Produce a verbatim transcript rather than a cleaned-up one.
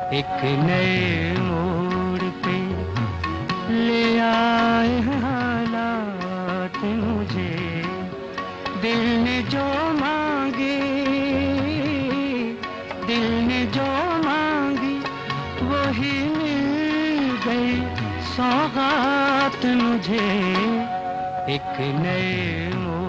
एक नए मोड़ पे ले आए हैं हालात मुझे। दिल ने जो मांगे, दिल ने जो मांगी वही मिल गई सौगात मुझे। एक नए मोड़